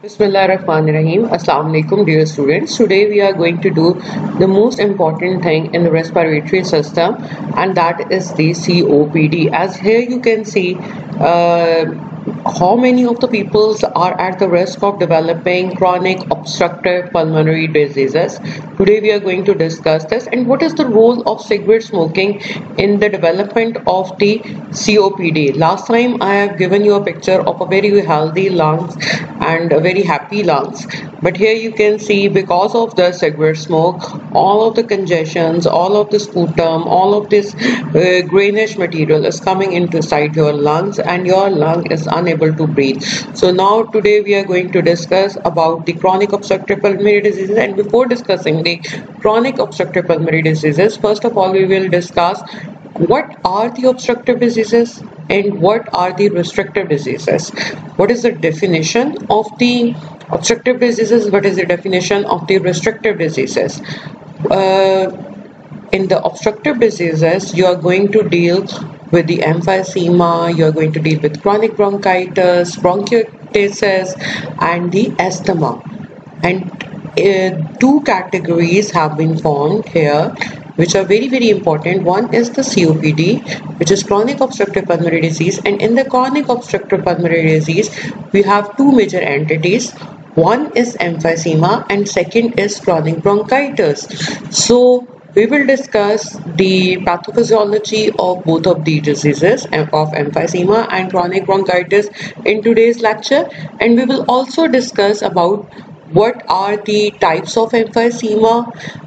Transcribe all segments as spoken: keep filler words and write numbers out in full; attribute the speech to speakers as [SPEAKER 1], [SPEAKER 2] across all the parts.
[SPEAKER 1] Bismillahirrahmanirrahim. Assalamu alaikum, dear students. Today we are going to do the most important thing in the respiratory system, and that is the C O P D. As here you can see uh, how many of the peoples are at the risk of developing chronic obstructive pulmonary diseases. Today we are going to discuss this and what is the role of cigarette smoking in the development of the C O P D. Last time I have given you a picture of a very healthy lungs and a very happy lungs, but here you can see because of the cigarette smoke, all of the congestions, all of the sputum, all of this uh, greenish material is coming inside your lungs and your lung is unable to breathe. So now today we are going to discuss about the chronic obstructive pulmonary diseases, and before discussing the chronic obstructive pulmonary diseases, first of all we will discuss what are the obstructive diseases and what are the restrictive diseases. What is the definition of the obstructive diseases? What is the definition of the restrictive diseases? Uh, in the obstructive diseases, you are going to deal with the emphysema, you are going to deal with chronic bronchitis, bronchiectasis, and the asthma. And uh, two categories have been formed here, which are very very important. One is the C O P D, which is chronic obstructive pulmonary disease, and in the chronic obstructive pulmonary disease we have two major entities. One is emphysema and second is chronic bronchitis. So we will discuss the pathophysiology of both of these diseases, of emphysema and chronic bronchitis, in today's lecture, and we will also discuss about what are the types of emphysema,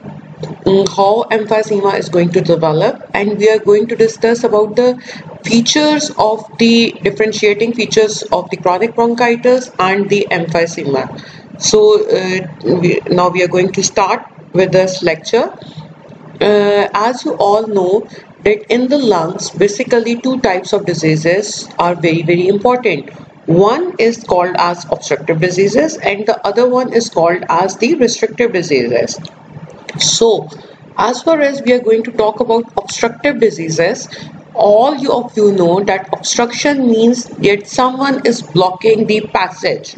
[SPEAKER 1] how emphysema is going to develop, and we are going to discuss about the features of the differentiating features of the chronic bronchitis and the emphysema. So uh, we, now we are going to start with this lecture. Uh, as you all know that in the lungs basically two types of diseases are very very important. One is called as obstructive diseases and the other one is called as the restrictive diseases. So as far as we are going to talk about obstructive diseases, all you of you know that obstruction means that someone is blocking the passage.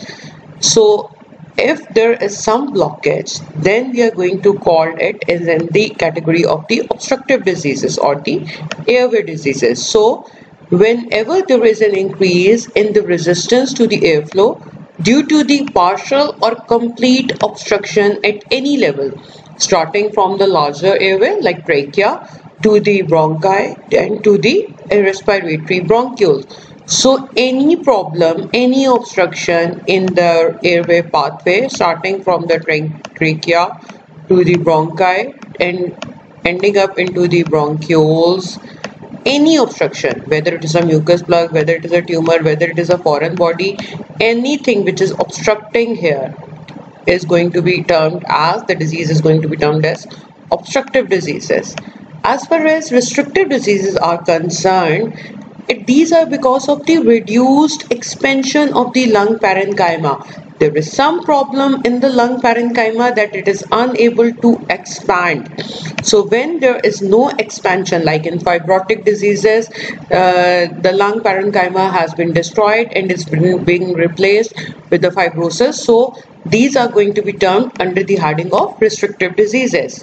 [SPEAKER 1] So if there is some blockage, then we are going to call it as in the category of the obstructive diseases or the airway diseases. So whenever there is an increase in the resistance to the airflow due to the partial or complete obstruction at any level, starting from the larger airway like trachea to the bronchi and to the respiratory bronchioles. So any problem, any obstruction in the airway pathway starting from the tra trachea to the bronchi and ending up into the bronchioles, any obstruction, whether it is a mucus plug, whether it is a tumor, whether it is a foreign body, anything which is obstructing here is going to be termed as, the disease is going to be termed as obstructive diseases. As far as restrictive diseases are concerned, it, these are because of the reduced expansion of the lung parenchyma. There is some problem in the lung parenchyma that it is unable to expand. So when there is no expansion, like in fibrotic diseases, uh, the lung parenchyma has been destroyed and is being replaced with the fibrosis. So these are going to be termed under the heading of restrictive diseases.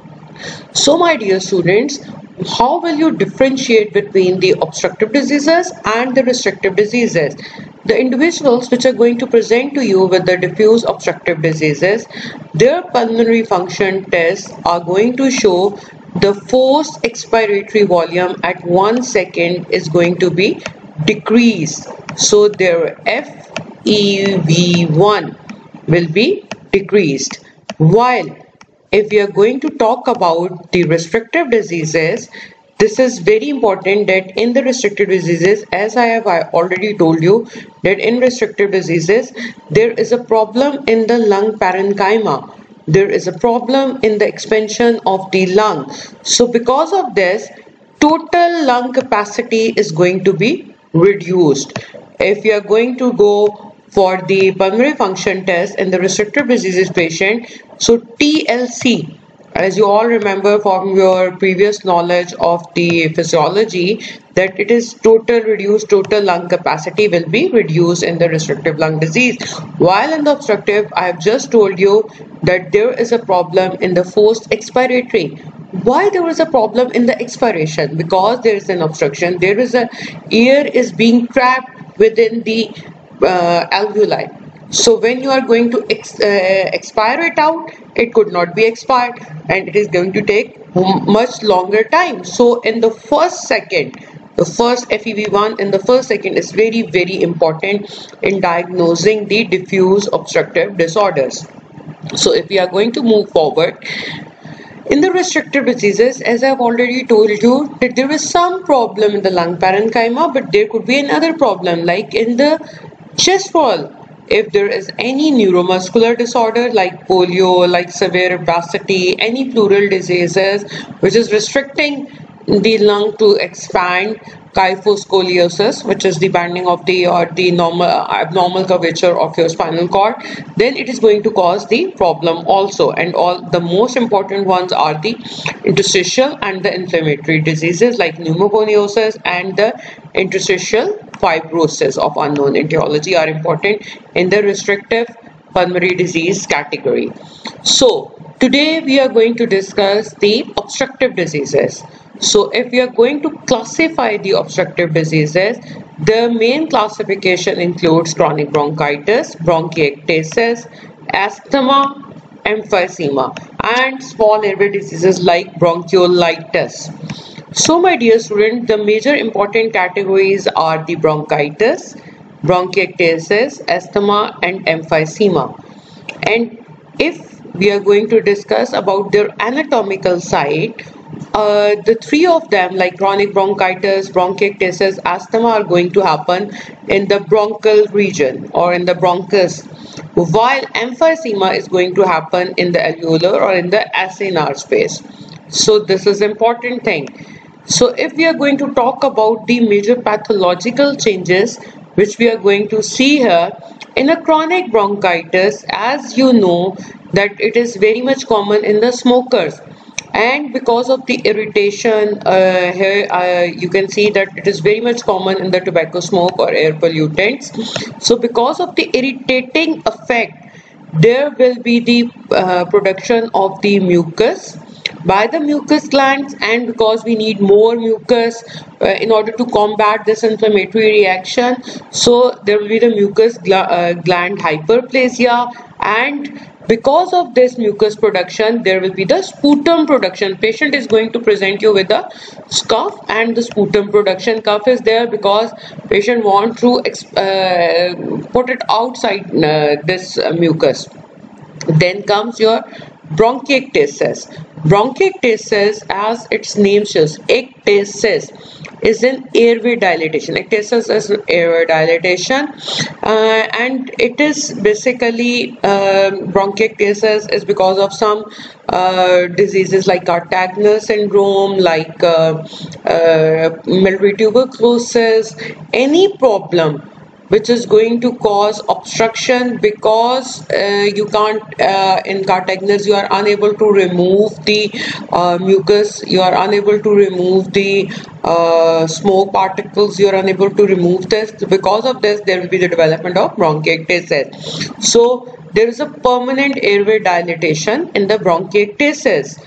[SPEAKER 1] So my dear students, how will you differentiate between the obstructive diseases and the restrictive diseases? The individuals which are going to present to you with the diffuse obstructive diseases, their pulmonary function tests are going to show the forced expiratory volume at one second is going to be decreased. So their F E V one will be decreased. While if we are going to talk about the restrictive diseases, this is very important that in the restrictive diseases, as I have already told you, that in restrictive diseases, there is a problem in the lung parenchyma. There is a problem in the expansion of the lung. So because of this, total lung capacity is going to be reduced. If you are going to go for the pulmonary function test in the restrictive diseases patient, so T L C, as you all remember from your previous knowledge of the physiology, that it is total reduced total lung capacity will be reduced in the restrictive lung disease, while in the obstructive I have just told you that there is a problem in the forced expiratory. Why there is a problem in the expiration? Because there is an obstruction, there is a air is being trapped within the uh, alveoli. So when you are going to ex, uh, expire it out, it could not be expired and it is going to take much longer time. So in the first second, the first F E V one in the first second is very very important in diagnosing the diffuse obstructive disorders. So if we are going to move forward, in the restrictive diseases, as I've already told you, that there is some problem in the lung parenchyma, but there could be another problem like in the chest wall. If there is any neuromuscular disorder like polio, like severe obesity, any pleural diseases which is restricting the lung to expand, kyphoscoliosis, which is the bending of the or the normal abnormal curvature of your spinal cord, then it is going to cause the problem also. And all the most important ones are the interstitial and the inflammatory diseases like pneumoconiosis and the interstitial fibrosis of unknown etiology are important in the restrictive pulmonary disease category. So today we are going to discuss the obstructive diseases. So if we are going to classify the obstructive diseases, the main classification includes chronic bronchitis, bronchiectasis, asthma, emphysema, and small airway diseases like bronchiolitis. So my dear student, the major important categories are the bronchitis, bronchiectasis, asthma and emphysema. And if we are going to discuss about their anatomical side, uh, the three of them like chronic bronchitis, bronchiectasis, asthma are going to happen in the bronchial region or in the bronchus, while emphysema is going to happen in the alveolar or in the acinar space. So this is important thing. So if we are going to talk about the major pathological changes which we are going to see here in a chronic bronchitis, as you know that it is very much common in the smokers, and because of the irritation uh, here uh, you can see that it is very much common in the tobacco smoke or air pollutants. So because of the irritating effect, there will be the uh, production of the mucus by the mucus glands, and because we need more mucus uh, in order to combat this inflammatory reaction, so there will be the mucus gl uh, gland hyperplasia, and because of this mucus production there will be the sputum production. Patient is going to present you with a cough and the sputum production. Cough is there because patient want to uh, put it outside uh, this uh, mucus. Then comes your bronchiectasis. Bronchiectasis, as its name shows, ectasis is an airway dilatation. Ectasis is airway dilatation, uh, and it is basically um, bronchiectasis is because of some uh, diseases like Cartagena syndrome, like uh, uh, military tuberculosis, any problem which is going to cause obstruction, because uh, you can't uh, in Cartagena you are unable to remove the uh, mucus, you are unable to remove the uh, smoke particles, you are unable to remove this. Because of this there will be the development of bronchiectasis. So there is a permanent airway dilatation in the bronchiectasis.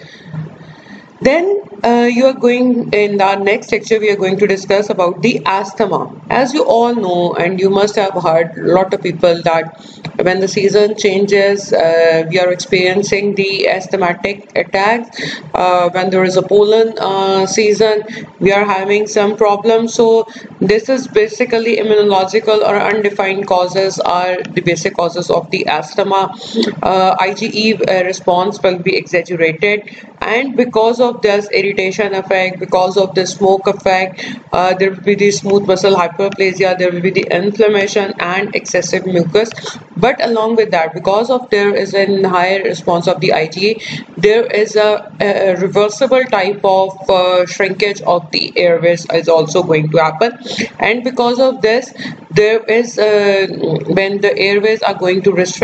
[SPEAKER 1] Then uh, you are going in our next lecture we are going to discuss about the asthma. As you all know, and you must have heard a lot of people, that when the season changes uh, we are experiencing the asthmatic attacks. Uh, when there is a pollen uh, season we are having some problems. So this is basically immunological or undefined causes are the basic causes of the asthma. uh, IgE uh, response will be exaggerated, and because of this irritation effect, because of the smoke effect, uh, there will be the smooth muscle hyperplasia, there will be the inflammation and excessive mucus. But along with that, because of there is a higher response of the IgE, there is a, a reversible type of uh, shrinkage of the airways is also going to happen. And because of this, there is uh, when the airways are going to restrict,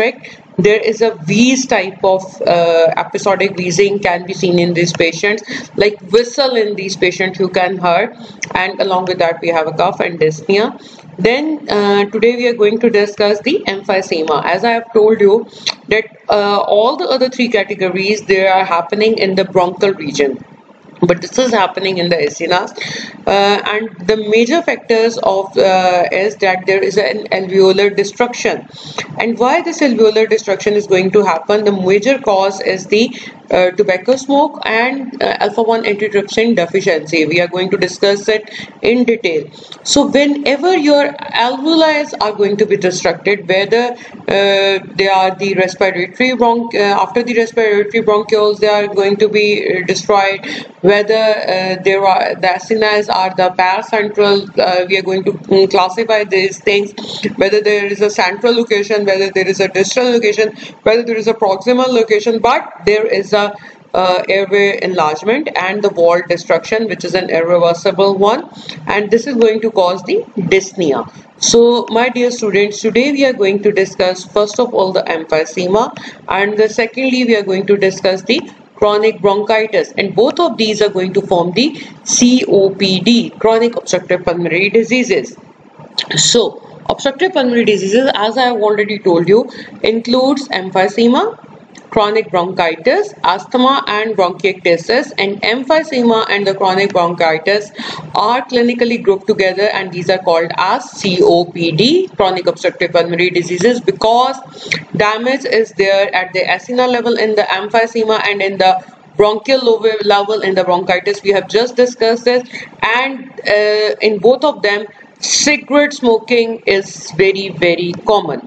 [SPEAKER 1] There is a wheeze type of uh, episodic wheezing can be seen in these patients, like whistle in these patients you can hear, and along with that we have a cough and dyspnea. Then uh, today we are going to discuss the emphysema. As I have told you that uh, all the other three categories, they are happening in the bronchial region, but this is happening in the acinas, uh, and the major factors of uh, is that there is an alveolar destruction. And why this alveolar destruction is going to happen, the major cause is the uh, tobacco smoke and uh, alpha one antitrypsin deficiency. We are going to discuss it in detail. So whenever your alveoli are going to be destructed, whether uh, they are the respiratory bronch uh, after the respiratory bronchioles, they are going to be uh, destroyed, whether uh, there are the acinas are the paracentral, uh, we are going to um, classify these things, whether there is a central location, whether there is a distal location, whether there is a proximal location, but there is a uh, airway enlargement and the wall destruction, which is an irreversible one, and this is going to cause the dyspnea. So my dear students, today we are going to discuss first of all the emphysema, and the secondly we are going to discuss the chronic bronchitis, and both of these are going to form the C O P D, chronic obstructive pulmonary diseases. So obstructive pulmonary diseases, as I have already told you, includes emphysema, chronic bronchitis, asthma and bronchiectasis, and emphysema and the chronic bronchitis are clinically grouped together, and these are called as C O P D, chronic obstructive pulmonary diseases, because damage is there at the acina level in the emphysema and in the bronchial level in the bronchitis. We have just discussed this, and uh, in both of them cigarette smoking is very very common.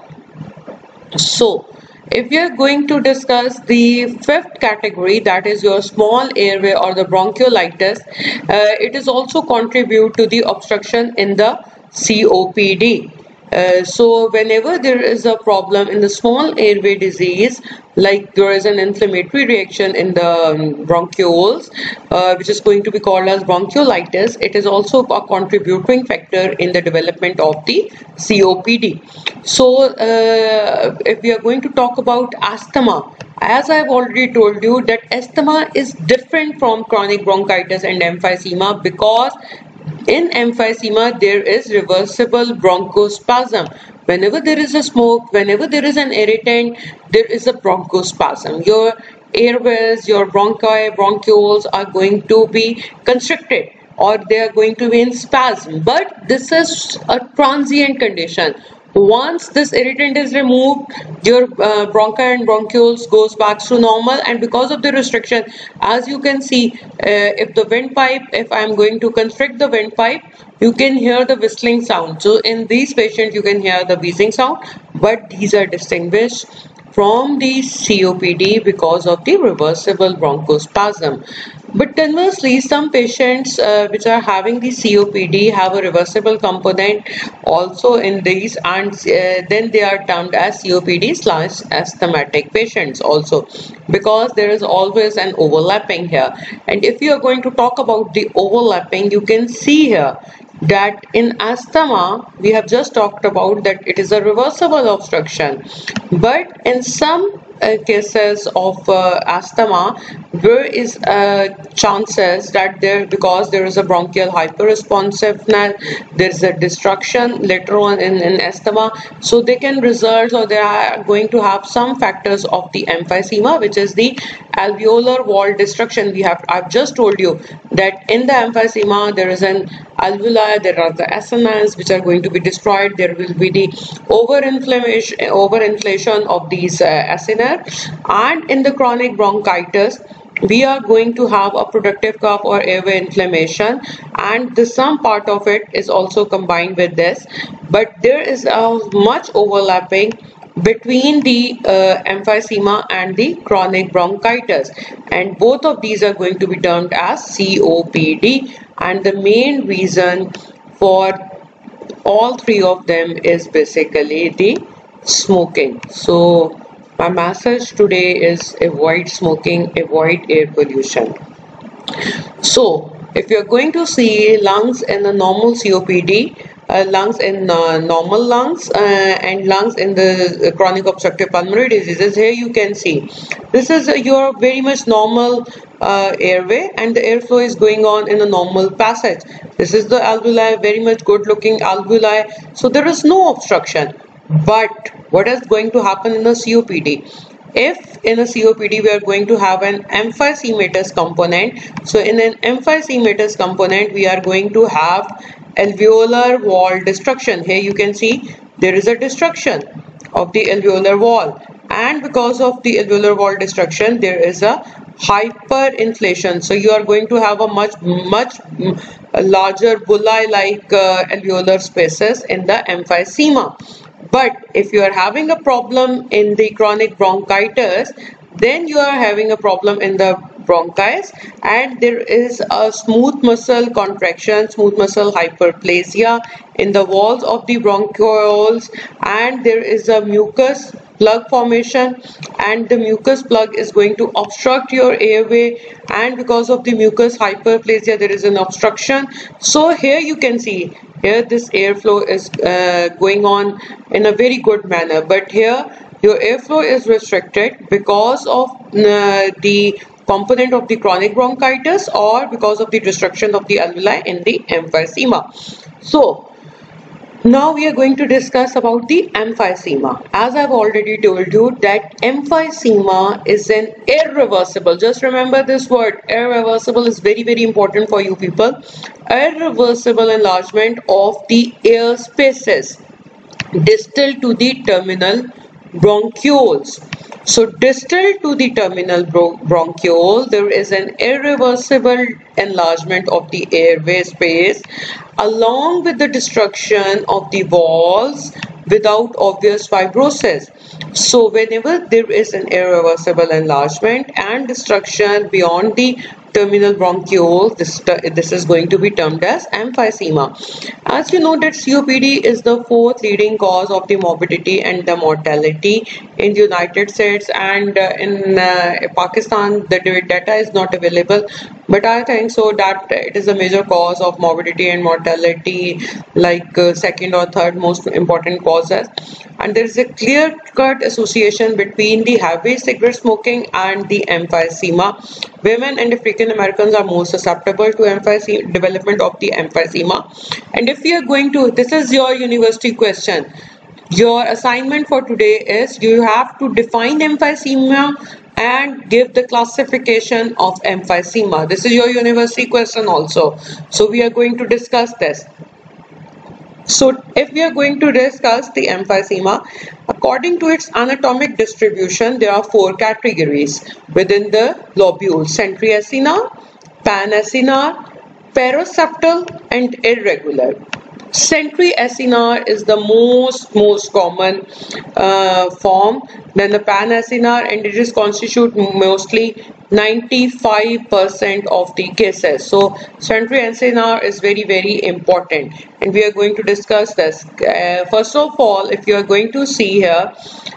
[SPEAKER 1] So if we are going to discuss the fifth category, that is your small airway or the bronchiolitis, uh, it is also contribute to the obstruction in the C O P D. Uh, so whenever there is a problem in the small airway disease, like there is an inflammatory reaction in the um, bronchioles, uh, which is going to be called as bronchiolitis, it is also a contributing factor in the development of the C O P D. So uh, if we are going to talk about asthma, as I have already told you that asthma is different from chronic bronchitis and emphysema, because in emphysema there is reversible bronchospasm. Whenever there is a smoke, whenever there is an irritant, there is a bronchospasm. Your airways, your bronchi, bronchioles are going to be constricted, or they are going to be in spasm. But this is a transient condition. Once this irritant is removed, your uh, bronchi and bronchioles goes back to normal, and because of the restriction, as you can see, uh, if the windpipe, if I am going to constrict the windpipe, you can hear the whistling sound. So in these patients you can hear the wheezing sound, but these are distinguished from the C O P D because of the reversible bronchospasm. But conversely, some patients uh, which are having the C O P D have a reversible component also in these, and uh, then they are termed as C O P D slash asthmatic patients also, because there is always an overlapping here. And if you are going to talk about the overlapping, you can see here that in asthma we have just talked about that it is a reversible obstruction, but in some uh, cases of uh, asthma there is uh, chances that there, because there is a bronchial hyperresponsiveness, there is a destruction later on in, in asthma, so they can result, or they are going to have some factors of the emphysema, which is the alveolar wall destruction. We have I've just told you that in the emphysema there is an alveoli, there are the acinas which are going to be destroyed, there will be the overinflammation overinflation of these uh, acina, and in the chronic bronchitis we are going to have a productive cough or airway inflammation, and the some part of it is also combined with this, but there is a much overlapping between the uh, emphysema and the chronic bronchitis, and both of these are going to be termed as C O P D, and the main reason for all three of them is basically the smoking. So my message today is avoid smoking, avoid air pollution. So if you're going to see lungs in a normal C O P D, uh, lungs in uh, normal lungs uh, and lungs in the chronic obstructive pulmonary diseases. Here you can see this is uh, your very much normal uh, airway, and the airflow is going on in a normal passage. This is the alveoli, very much good looking alveoli, so there is no obstruction. But what is going to happen in a C O P D? If in a C O P D we are going to have an emphysematous component, so in an emphysematous component we are going to have alveolar wall destruction. Here you can see there is a destruction of the alveolar wall, and because of the alveolar wall destruction there is a hyperinflation. So you are going to have a much much larger bullae like uh, alveolar spaces in the emphysema. But if you are having a problem in the chronic bronchitis, then you are having a problem in the bronchus, and there is a smooth muscle contraction, smooth muscle hyperplasia in the walls of the bronchioles, and there is a mucus plug formation, and the mucus plug is going to obstruct your airway, and because of the mucus hyperplasia there is an obstruction. So here you can see here this airflow is uh, going on in a very good manner, but here your airflow is restricted because of uh, the component of the chronic bronchitis or because of the destruction of the alveoli in the emphysema. So now we are going to discuss about the emphysema. As I've already told you that emphysema is an irreversible, just remember this word, irreversible is very very important for you people, irreversible enlargement of the air spaces distal to the terminal bronchioles. So distal to the terminal bronchiole there is an irreversible enlargement of the airway space along with the destruction of the walls without obvious fibrosis. So whenever there is an irreversible enlargement and destruction beyond the terminal bronchiole, this, this is going to be termed as emphysema. As you know that C O P D is the fourth leading cause of the morbidity and the mortality in the United States, and uh, in uh, Pakistan the data is not available, but I think so that it is a major cause of morbidity and mortality, like uh, second or third most important causes. And there is a clear-cut association between the heavy cigarette smoking and the emphysema. Women and African Americans are more susceptible to emphysema, development of the emphysema. And if we are going to, this is your university question. Your assignment for today is you have to define emphysema and give the classification of emphysema. This is your university question also. So we are going to discuss this. So if we are going to discuss the emphysema, according to its anatomic distribution, there are four categories within the lobules: centriacinar, panacinar, paraseptal, and irregular. Centriacinar is the most most common uh, form, then the panacinar, and it is constitute mostly ninety-five percent of the cases. So centriacinar is very very important, and we are going to discuss this. Uh, first of all, if you are going to see here,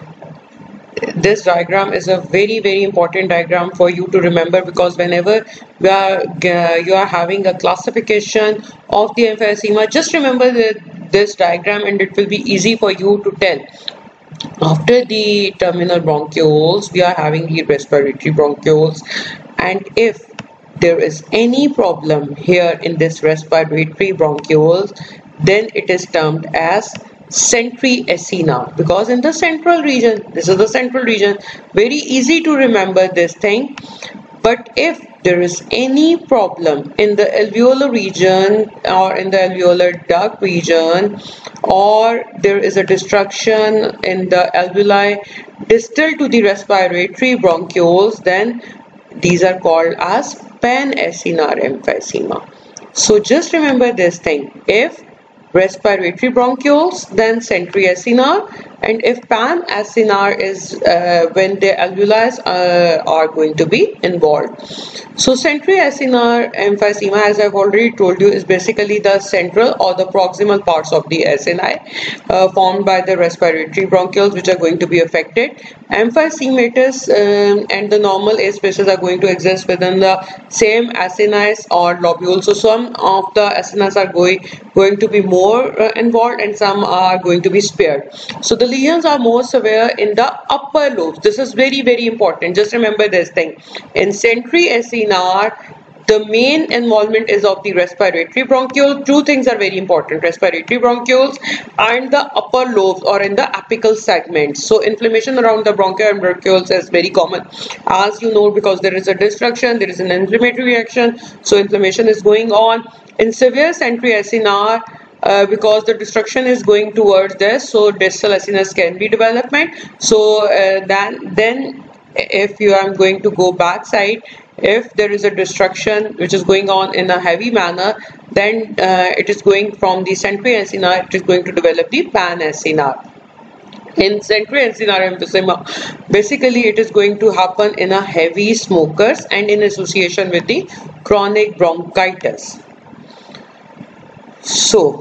[SPEAKER 1] this diagram is a very very important diagram for you to remember, because whenever we are uh, you are having a classification of the emphysema, just remember the, this diagram and it will be easy for you to tell. After the terminal bronchioles we are having the respiratory bronchioles, and if there is any problem here in this respiratory bronchioles, then it is termed as centriacinar, because in the central region, this is the central region, very easy to remember this thing. But if there is any problem in the alveolar region or in the alveolar duct region, or there is a destruction in the alveoli distal to the respiratory bronchioles, then these are called as panacinar emphysema. So just remember this thing: if respiratory bronchioles, then centriacinar, and if panacinar is uh, when the alveoli uh, are going to be involved. So centriacinar emphysema, as I've already told you, is basically the central or the proximal parts of the acini uh, formed by the respiratory bronchioles which are going to be affected. Emphysematous um, and the normal air spaces are going to exist within the same acini or lobules. So some of the acini are going, going to be more more uh, involved and some are going to be spared. So the lesions are more severe in the upper lobes. This is very very important. Just remember this thing. In Sentry S N R, the main involvement is of the respiratory bronchiole. Two things are very important: respiratory bronchioles and the upper lobes or in the apical segments. So inflammation around the bronchi and bronchioles is very common, as you know, because there is a destruction, there is an inflammatory reaction, so inflammation is going on. In severe Sentry S N R, uh, because the destruction is going towards this, so distal S N S can be development. So uh, then, then if you are going to go backside, if there is a destruction which is going on in a heavy manner, then uh, it is going from the Sentry S N R, it is going to develop the Pan S N R. In Sentry S N R emphysema, basically it is going to happen in a heavy smokers and in association with the chronic bronchitis. So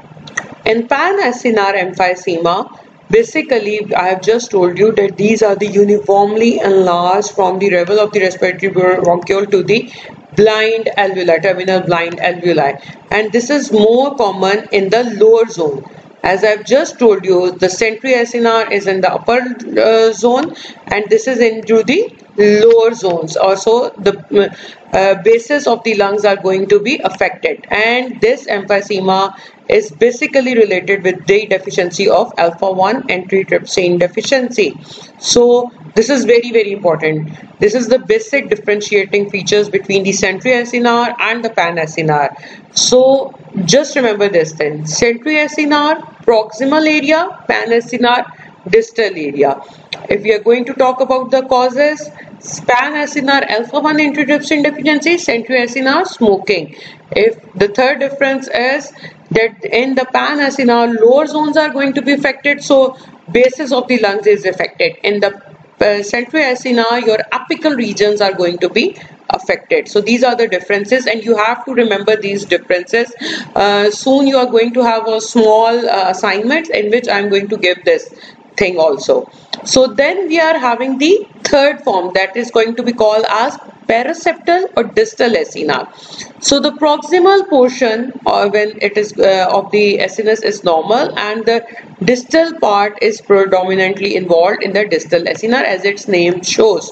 [SPEAKER 1] in Pan S N R emphysema, basically, I have just told you that these are the uniformly enlarged from the level of the respiratory bronchiole to the blind alveoli, terminal blind alveoli, and this is more common in the lower zone. As I've just told you, the Sentry S N R is in the upper uh, zone, and this is into the lower zones. Also, the uh, bases of the lungs are going to be affected, and this emphysema is basically related with the deficiency of alpha one antitrypsin deficiency. So this is very very important. This is the basic differentiating features between the Sentry S N R and the Pan S N R. So just remember this thing: Sentry S N R proximal area, Pan S N R distal area. If we are going to talk about the causes, Pan S N R alpha one antitrypsin deficiency, Sentry S N R smoking. If the third difference is that in the Pan S N R lower zones are going to be affected, so bases of the lungs is affected. In the uh, Sentry S N R, your apical regions are going to be affected. So these are the differences, and you have to remember these differences. Uh, soon you are going to have a small uh, assignment in which I am going to give this thing also. So then we are having the third form, that is going to be called as paraseptal or distal S N R. So the proximal portion, or when it is uh, of the S N S is normal, and the distal part is predominantly involved in the distal S N R, as its name shows.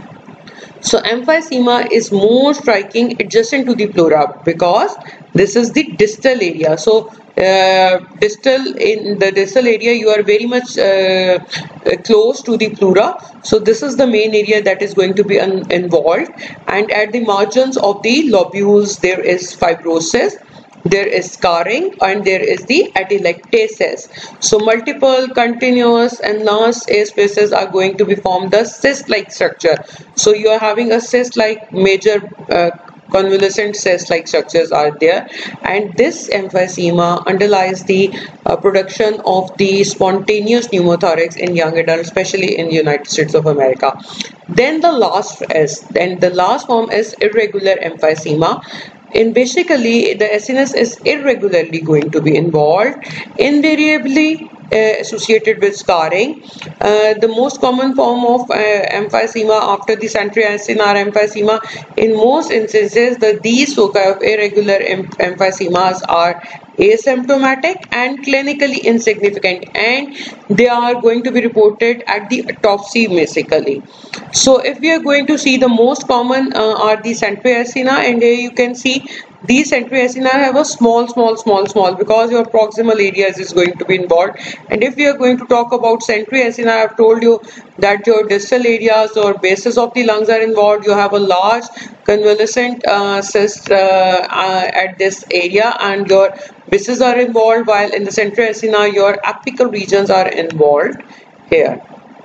[SPEAKER 1] So emphysema is more striking adjacent to the pleura because this is the distal area. So uh, distal in the distal area, you are very much uh, close to the pleura. So this is the main area that is going to be involved, and at the margins of the lobules there is fibrosis, there is scarring, and there is the atelectasis. So multiple continuous and large spaces are going to be formed the cyst-like structure. So you are having a cyst-like major uh, convalescent cyst-like structures are there, and this emphysema underlies the uh, production of the spontaneous pneumothorax in young adults, especially in the United States of America. Then the last is, then the last form is irregular emphysema. In basically the S N S is irregularly going to be involved, invariably uh, associated with scarring. Uh, the most common form of uh, emphysema after the Sentry S N R emphysema, in most instances the these foci of irregular em emphysemas are asymptomatic and clinically insignificant, and they are going to be reported at the autopsy basically. So if we are going to see, the most common uh, are the Sentry S N R, and here you can see these Sentry S N R have a small small small small because your proximal areas is going to be involved. And if we are going to talk about Sentry S N R, I have told you that your distal areas or bases of the lungs are involved. You have a large convalescent uh, cyst uh, uh, at this area, and your bases are involved, while in the Sentry S N R your apical regions are involved here.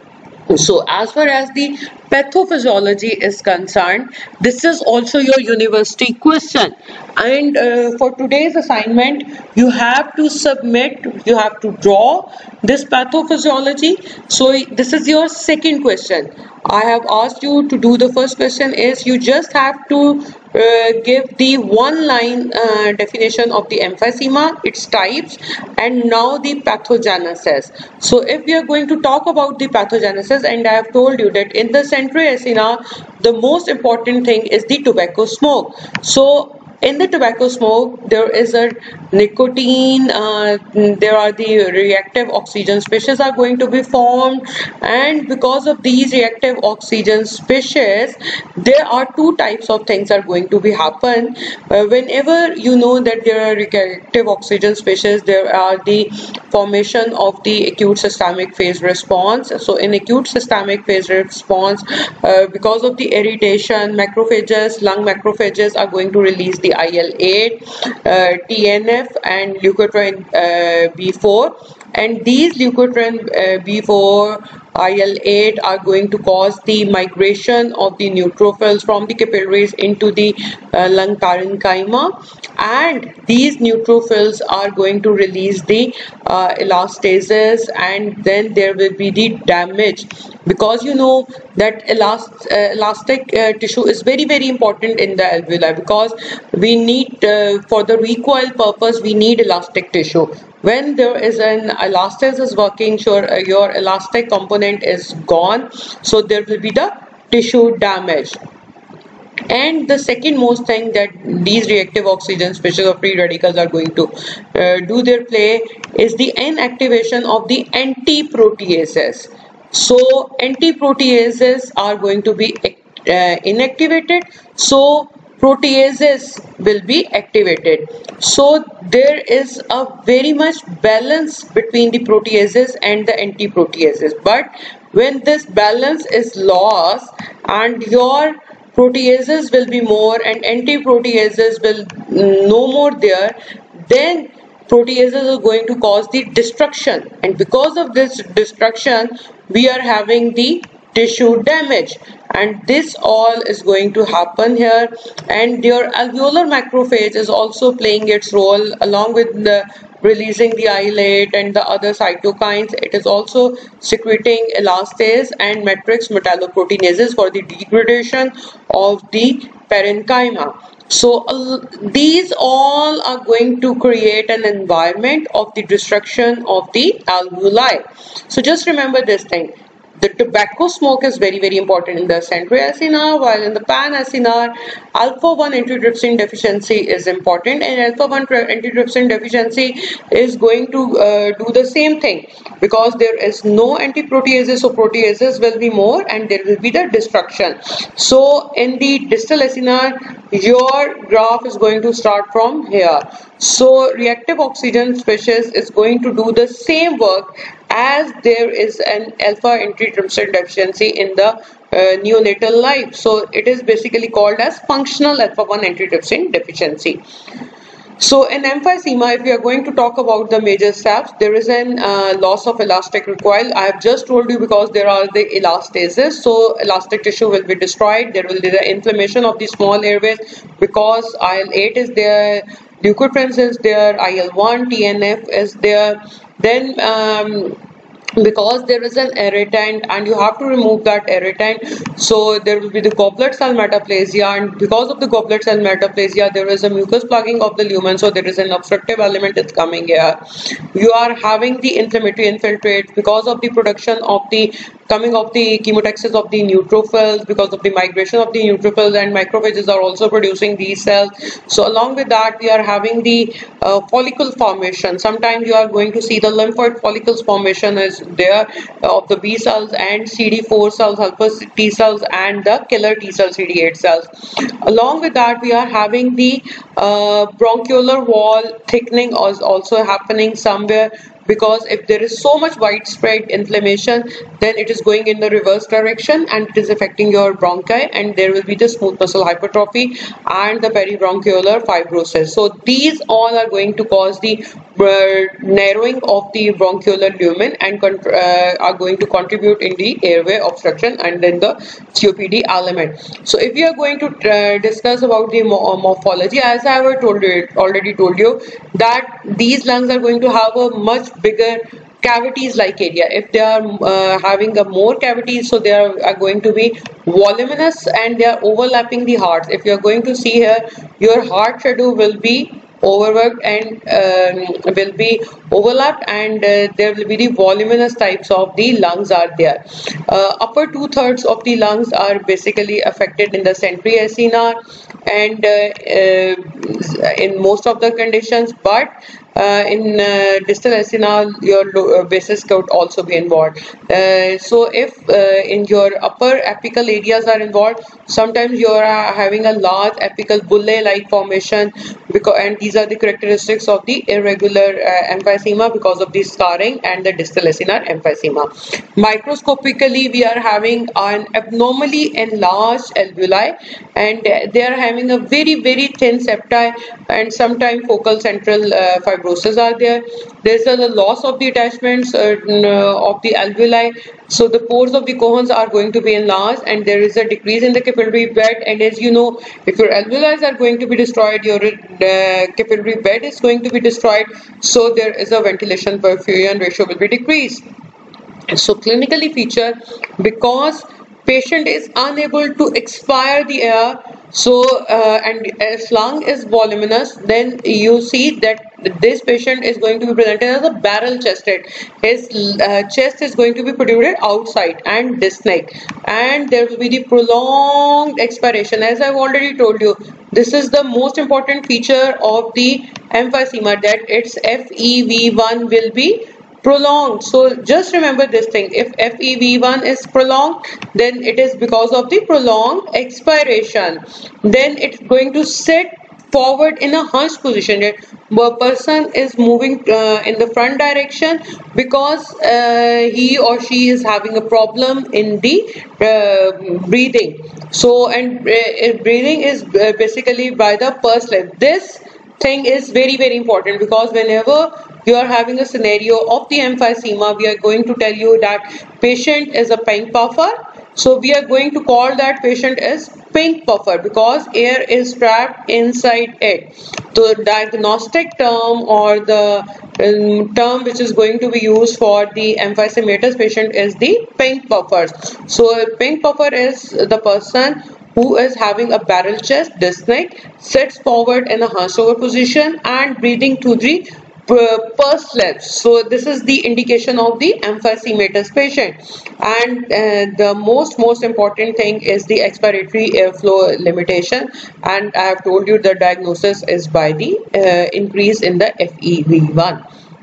[SPEAKER 1] So as far as the pathophysiology is concerned, this is also your university question, and uh, for today's assignment you have to submit, you have to draw this pathophysiology. So this is your second question. I have asked you to do the first question is you just have to uh, give the one line uh, definition of the emphysema, its types, and now the pathogenesis. So if we are going to talk about the pathogenesis, and I have told you that in the Sentry S N R the most important thing is the tobacco smoke. So In the tobacco smoke, there is a nicotine, uh, there are the reactive oxygen species are going to be formed, and because of these reactive oxygen species, there are two types of things are going to be happen. Uh, whenever you know that there are reactive oxygen species, there are the formation of the acute systemic phase response. So in acute systemic phase response, uh, because of the irritation, macrophages, lung macrophages are going to release the I L eight, uh, T N F and leukotriene uh, B four, and these leukotriene uh, B four, I L eight are going to cause the migration of the neutrophils from the capillaries into the uh, lung parenchyma, and these neutrophils are going to release the uh, elastases, and then there will be the damage, because you know that elast uh, elastic uh, tissue is very very important in the alveoli, because we need uh, for the recoil purpose we need elastic tissue. When there is an elastasis working, sure uh, your elastic component is gone, so there will be the tissue damage. And the second most thing that these reactive oxygen species of free radicals are going to uh, do their play is the inactivation of the anti-proteases. So anti-proteases are going to be uh, inactivated, so proteases will be activated. So there is a very much balance between the proteases and the anti-proteases, but when this balance is lost and your proteases will be more and anti-proteases will no more there, then proteases are going to cause the destruction, and because of this destruction we are having the tissue damage, and this all is going to happen here. And your alveolar macrophage is also playing its role along with the releasing the I L eight and the other cytokines. It is also secreting elastase and matrix metalloproteinases for the degradation of the parenchyma. So uh, these all are going to create an environment of the destruction of the alveoli. So just remember this thing. The tobacco smoke is very very important in the centroacinar, while in the pan-acinar, alpha one antitrypsin deficiency is important, and alpha one antitrypsin deficiency is going to uh, do the same thing, because there is no antiproteases, so proteases will be more and there will be the destruction. So in the distal acinar, your graph is going to start from here. So reactive oxygen species is going to do the same work as there is an alpha antitrypsin deficiency in the uh, neonatal life. So it is basically called as functional alpha one antitrypsin deficiency. So in emphysema, if we are going to talk about the major steps, there is an uh, loss of elastic recoil. I have just told you, because there are the elastases, so elastic tissue will be destroyed. There will be the inflammation of the small airways because I L eight is there, leukotrienes is there, I L one, T N F is there. Then um, because there is an irritant and you have to remove that irritant, so there will be the goblet cell metaplasia, and because of the goblet cell metaplasia there is a mucus plugging of the lumen, so there is an obstructive element is coming here. You are having the inflammatory infiltrate because of the production of the coming of the chemotaxis of the neutrophils, because of the migration of the neutrophils, and macrophages are also producing these cells. So along with that we are having the uh, follicle formation. Sometimes you are going to see the lymphoid follicles formation is there uh, of the B cells and C D four cells, helper T cells, and the killer T cell C D eight cells. Along with that we are having the uh, bronchiolar wall thickening is also happening somewhere, because if there is so much widespread inflammation, then it is going in the reverse direction and it is affecting your bronchi, and there will be the smooth muscle hypertrophy and the peribronchiolar fibrosis. So these all are going to cause the uh, narrowing of the bronchiolar lumen and uh, are going to contribute in the airway obstruction and then the C O P D element. So if we are going to uh, discuss about the morphology, as I have told you, already told you that these lungs are going to have a much bigger cavities like area. If they are uh, having a more cavities, so they are, are going to be voluminous and they are overlapping the hearts. If you are going to see here, your heart shadow will be overworked and um, will be overlapped, and uh, there will be the voluminous types of the lungs are there. Uh, upper two-thirds of the lungs are basically affected in the Centri Acina and uh, uh, in most of the conditions, but uh, in uh, distal acina your uh, basis could also be involved. Uh, so if uh, in your upper apical areas are involved, sometimes you are having a large apical bulle like formation, because and these are the characteristics of the irregular uh, emphysema because of the scarring and the distal acinar emphysema. Microscopically we are having an abnormally enlarged alveoli, and they are having a very very thin septi, and sometimes focal central uh, fibrosis are there. There's a loss of the attachments uh, of the alveoli, so the pores of the cohons are going to be enlarged, and there is a decrease in the capillary bed. And as you know, if your alveoli are going to be destroyed, your uh, capillary bed is going to be destroyed, so there is a ventilation perfusion ratio will be decreased. So clinically feature, because patient is unable to expire the air, so uh, and as lung is voluminous, then you see that this patient is going to be presented as a barrel chested. His uh, chest is going to be protruded outside and dyspneic, and there will be the prolonged expiration. As I've already told you, this is the most important feature of the emphysema, that its F E V one will be prolonged. So just remember this thing: if F E V one is prolonged, then it is because of the prolonged expiration. Then it's going to sit forward in a hunched position. The person is moving uh, in the front direction because uh, he or she is having a problem in the uh, breathing. So and uh, breathing is uh, basically by the purse lip. This thing is very very important, because whenever you are having a scenario of the emphysema, we are going to tell you that patient is a pink puffer. So we are going to call that patient as pink puffer because air is trapped inside it. The diagnostic term or the um, term which is going to be used for the emphysematous patient is the pink puffers. So a pink puffer is the person who is having a barrel chest, dyspneic, sits forward in a hunched over position and breathing through the pursed lips. So this is the indication of the emphysematous patient. And uh, the most most important thing is the expiratory airflow limitation, and I have told you the diagnosis is by the uh, increase in the F E V one.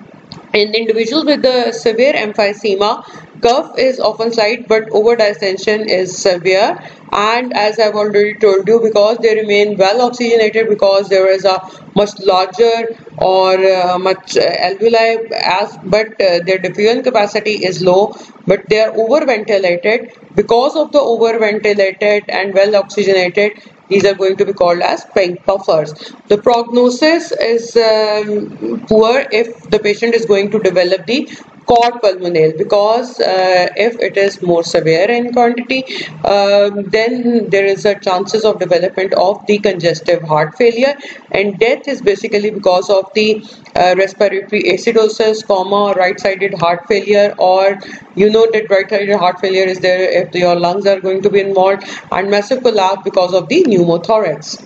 [SPEAKER 1] In individuals with the severe emphysema, cough is often slight but overdistension is severe, and as I've already told you, because they remain well oxygenated, because there is a much larger or uh, much uh, alveoli, as but uh, their diffusion capacity is low, but they are overventilated. Because of the overventilated and well oxygenated, these are going to be called as pink puffers. The prognosis is um, poor if the patient is going to develop the cor pulmonale, because uh, if it is more severe in quantity, um, then there is a chances of development of the congestive heart failure, and death is basically because of the uh, respiratory acidosis, comma right-sided heart failure, or you know that right-sided heart failure is there if your lungs are going to be involved, and massive collapse because of the pneumothorax.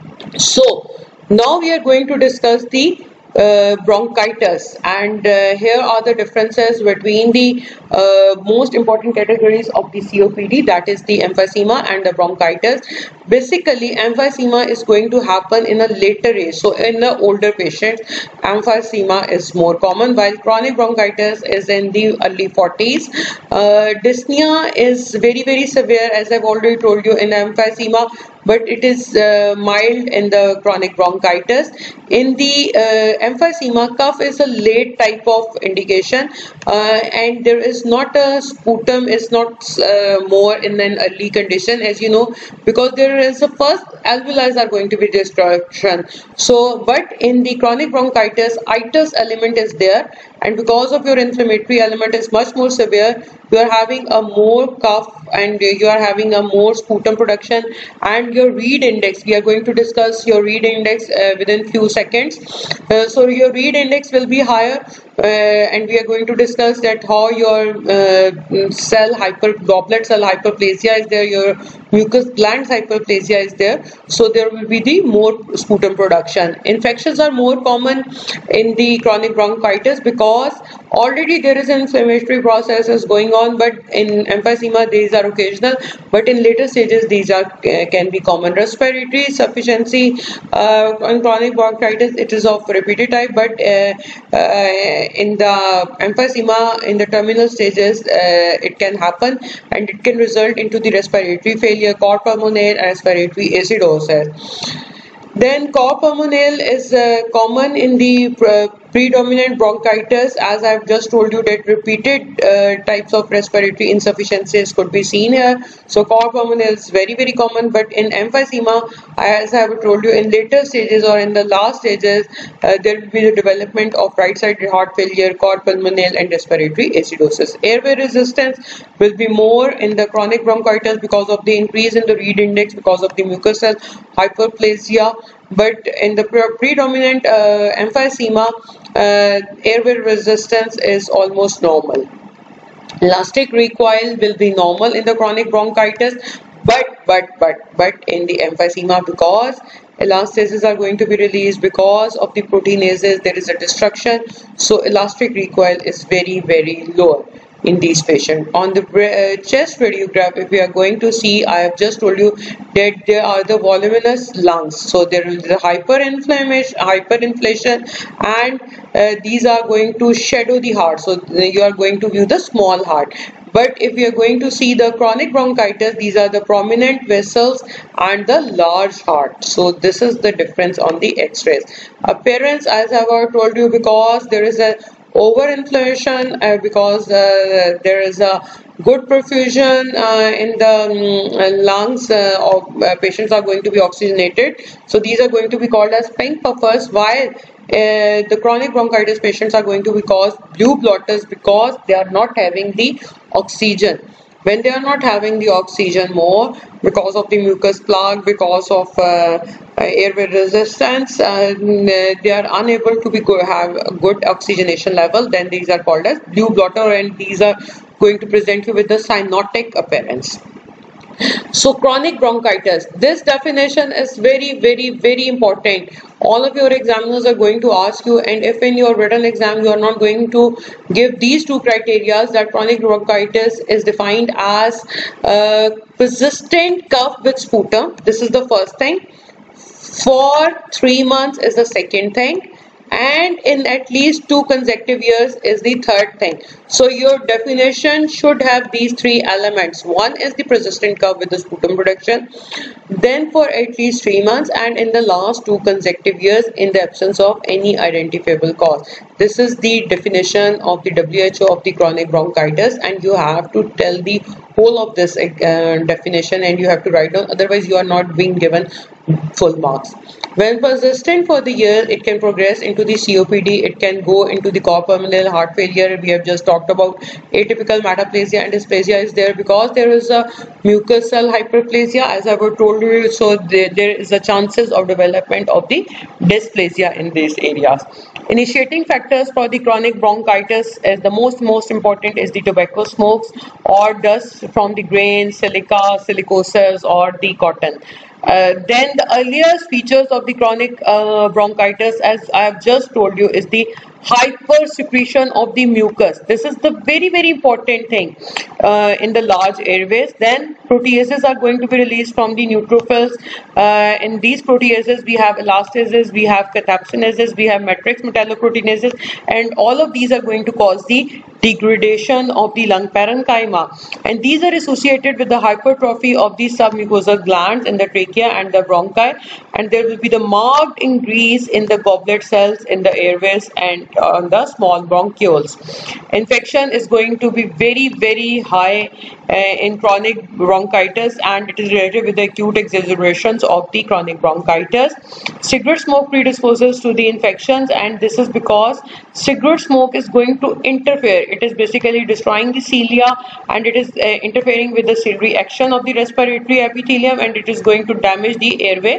[SPEAKER 1] So now we are going to discuss the Uh, bronchitis, and uh, here are the differences between the uh, most important categories of the C O P D, that is the emphysema and the bronchitis. Basically emphysema is going to happen in a later age, so in the older patients emphysema is more common, while chronic bronchitis is in the early forties. uh, dyspnea is very very severe, as I've already told you, in emphysema, but it is uh, mild in the chronic bronchitis. In the uh, emphysema, cough is a late type of indication, uh, and there is not a sputum, is not uh, more in an early condition, as you know, because there is a first alveoli are going to be destruction. So but in the chronic bronchitis, itis element is there, and because of your inflammatory element is much more severe, you are having a more cough and you are having a more sputum production. And your read index, we are going to discuss your read index uh, within few seconds. Uh, so your read index will be higher, uh, and we are going to discuss that how your uh, cell hyper goblet cell hyperplasia is there, your mucus glands hyperplasia is there, so there will be the more sputum production. Infections are more common in the chronic bronchitis because already there is an inflammatory process is going on, but in emphysema these are occasional, but in later stages these are uh, can be common. Respiratory insufficiency uh, in chronic bronchitis, it is of repeated type, but uh, uh, in the emphysema in the terminal stages uh, it can happen, and it can result into the respiratory failure, cor pulmonale, respiratory acidosis. Then cor pulmonale is uh, common in the uh, predominant bronchitis, as I've just told you that repeated uh, types of respiratory insufficiencies could be seen here. So cor pulmonale is very very common, but in emphysema, as I have told you, in later stages or in the last stages, uh, there will be the development of right-sided heart failure, cor pulmonale and respiratory acidosis. Airway resistance will be more in the chronic bronchitis because of the increase in the Reed index, because of the mucous cell hyperplasia. But in the pre predominant uh, emphysema, uh, airway resistance is almost normal. Elastic recoil will be normal in the chronic bronchitis, but but but but in the emphysema, because elastases are going to be released because of the proteinases, there is a destruction, so elastic recoil is very very low in these patients. On the uh, chest radiograph, if we are going to see, I have just told you that there are the voluminous lungs, so there is the hyperinflammation, hyperinflation, and uh, these are going to shadow the heart, so you are going to view the small heart. But if we are going to see the chronic bronchitis, these are the prominent vessels and the large heart. So this is the difference on the x-rays. Appearance, as I have told you, because there is a overinflammation, uh, because uh, there is a good perfusion uh, in the um, lungs uh, of uh, patients are going to be oxygenated, so these are going to be called as pink puffers, while uh, the chronic bronchitis patients are going to be caused blue blotters because they are not having the oxygen. When they are not having the oxygen more because of the mucus plug, because of uh, airway resistance, uh, they are unable to be go have a good oxygenation level, then these are called as blue blotter, and these are going to present you with the cyanotic appearance. So chronic bronchitis, this definition is very very very important. All of your examiners are going to ask you, and if in your written exam you are not going to give these two criteria, that chronic bronchitis is defined as uh, persistent cough with sputum, this is the first thing, for three months is the second thing, and in at least two consecutive years is the third thing. So your definition should have these three elements. One is the persistent cough with the sputum production, then for at least three months, and in the last two consecutive years in the absence of any identifiable cause. This is the definition of the W H O of the chronic bronchitis, and you have to tell the whole of this uh, definition, and you have to write down, otherwise you are not being given full marks. When persistent for the year, it can progress into the C O P D, it can go into the cor pulmonale heart failure. We have just talked about atypical metaplasia and dysplasia is there because there is a mucous cell hyperplasia, as I have told you, so there, there is a chances of development of the dysplasia in these areas. Initiating factors for the chronic bronchitis is the most most important is the tobacco smokes or dust from the grain, silica, silicosis, or the cotton. Uh, then the earliest features of the chronic uh, bronchitis, as I have just told you, is the hyper secretion of the mucus. This is the very very important thing uh, in the large airways. Then proteases are going to be released from the neutrophils. Uh, in these proteases we have elastases, we have cathepsinases, we have matrix metalloproteinases, and all of these are going to cause the degradation of the lung parenchyma, and these are associated with the hypertrophy of the submucosal glands in the trachea and the bronchi, and there will be the marked increase in the goblet cells in the airways and on the small bronchioles. Infection is going to be very very high uh, in chronic bronchitis, and it is related with the acute exacerbations of the chronic bronchitis. Cigarette smoke predisposes to the infections, and this is because cigarette smoke is going to interfere. It is basically destroying the cilia, and it is uh, interfering with the ciliary action of the respiratory epithelium, and it is going to damage the airway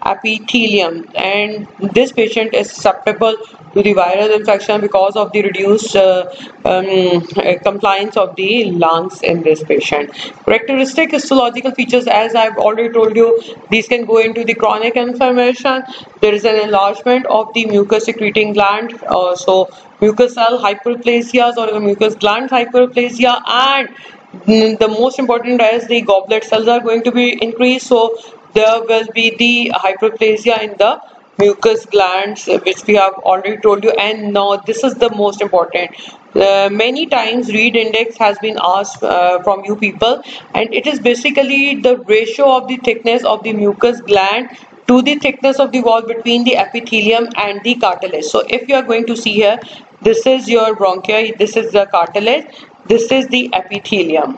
[SPEAKER 1] epithelium, and this patient is susceptible to the viral infection because of the reduced uh, um, uh, compliance of the lungs in this patient. Characteristic histological features, as I've already told you, these can go into the chronic inflammation. There is an enlargement of the mucus secreting gland, uh, so mucus cell hyperplasias or the mucus gland hyperplasia, and mm, the most important is the goblet cells are going to be increased, so there will be the hyperplasia in the mucus glands, uh, which we have already told you. And now this is the most important. Uh, many times read index has been asked uh, from you people, and it is basically the ratio of the thickness of the mucus gland to the thickness of the wall between the epithelium and the cartilage. So if you are going to see here, this is your bronchia, this is the cartilage, this is the epithelium.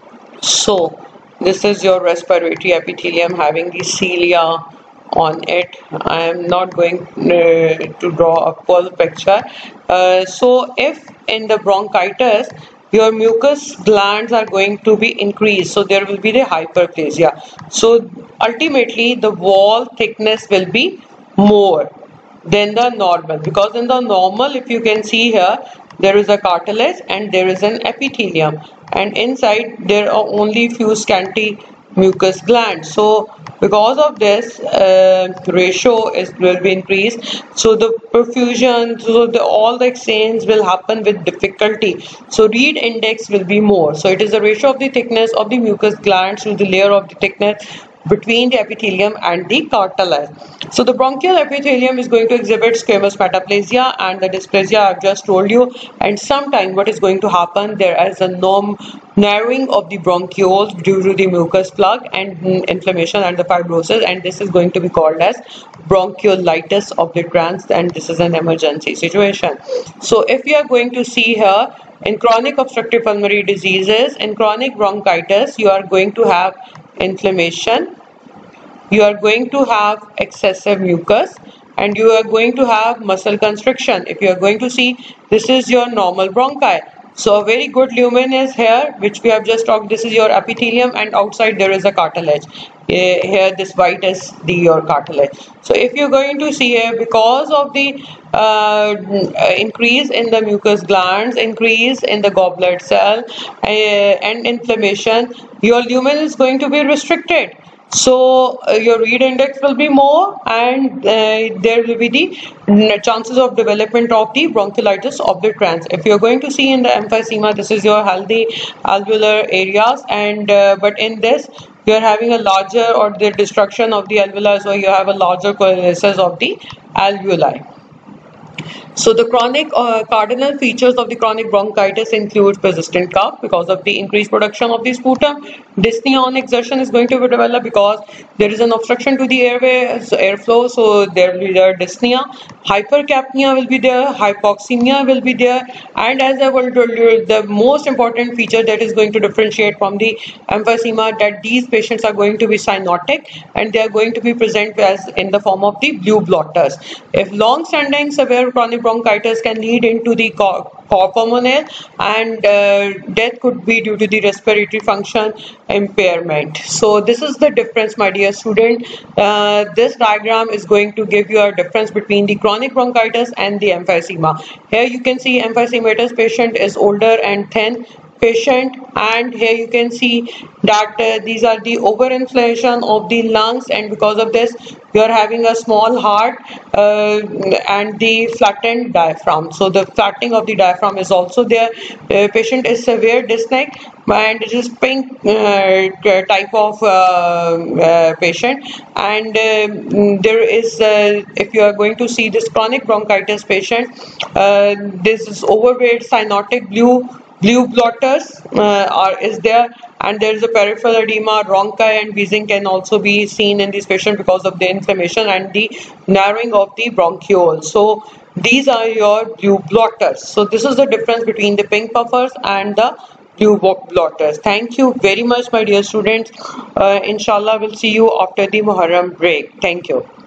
[SPEAKER 1] So this is your respiratory epithelium having the cilia on it. I am not going uh, to draw a full picture. Uh, so if in the bronchitis your mucus glands are going to be increased, so there will be the hyperplasia. So ultimately the wall thickness will be more than the normal, because in the normal, if you can see here, there is a cartilage and there is an epithelium, and inside there are only few scanty mucus glands. So because of this, uh, ratio is will be increased, so the perfusion, so the all the exchange will happen with difficulty, so read index will be more. So it is the ratio of the thickness of the mucus glands to the layer of the thickness between the epithelium and the cartilage. So the bronchial epithelium is going to exhibit squamous metaplasia and the dysplasia I've just told you, and sometime what is going to happen, there is a norm narrowing of the bronchioles due to the mucus plug and mm, inflammation and the fibrosis, and this is going to be called as bronchiolitis obliterans, and this is an emergency situation. So if you are going to see here, in chronic obstructive pulmonary diseases, in chronic bronchitis, you are going to have inflammation, you are going to have excessive mucus, and you are going to have muscle constriction. If you are going to see, this is your normal bronchi. So a very good lumen is here, which we have just talked. This is your epithelium, and outside there is a cartilage. Here this white is the your cartilage. So if you're going to see here, because of the uh, increase in the mucus glands, increase in the goblet cell uh, and inflammation, your lumen is going to be restricted. So uh, your read index will be more, and uh, there will be the chances of development of the bronchiolitis obliterans. If you're going to see in the emphysema, this is your healthy alveolar areas, and uh, but in this you are having a larger, or the destruction of the alveoli, so you have a larger coalescence of the alveoli. So the chronic uh, cardinal features of the chronic bronchitis include persistent cough because of the increased production of the sputum. Dyspnea on exertion is going to be developed because there is an obstruction to the airway, so airflow, so there will be there dyspnea. Hypercapnia will be there, hypoxemia will be there, and as I will told you, the most important feature that is going to differentiate from the emphysema, that these patients are going to be cyanotic and they are going to be present as in the form of the blue blotters. If long-standing severe chronic bronchitis can lead into the cor pulmonale, and uh, death could be due to the respiratory function impairment. So this is the difference, my dear student. Uh, this diagram is going to give you a difference between the chronic bronchitis and the emphysema. Here you can see emphysematous patient is older and thin patient, and here you can see that uh, these are the overinflation of the lungs, and because of this you are having a small heart uh, and the flattened diaphragm. So the flattening of the diaphragm is also there. Uh, patient is severe dyspneic, and it is pink uh, type of uh, uh, patient, and uh, there is uh, if you are going to see this chronic bronchitis patient, uh, this is overweight cyanotic blue blue blotters uh, are is there, and there is a peripheral edema, rhonchi and wheezing can also be seen in this patient because of the inflammation and the narrowing of the bronchiole. So these are your blue blotters. So this is the difference between the pink puffers and the blue blotters. Thank you very much, my dear students. Uh, inshallah, we'll see you after the Muharram break. Thank you.